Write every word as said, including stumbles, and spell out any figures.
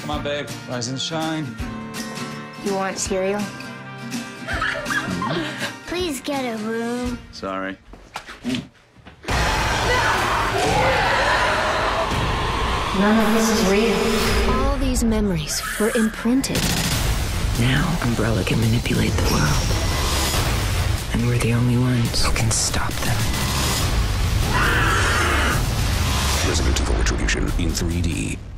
Come on, babe. Rise and shine. You want cereal? Please get a room. Sorry. None of this is real. All these memories were imprinted. Now Umbrella can manipulate the world. And we're the only ones who can stop them. Resident Evil Retribution in three D.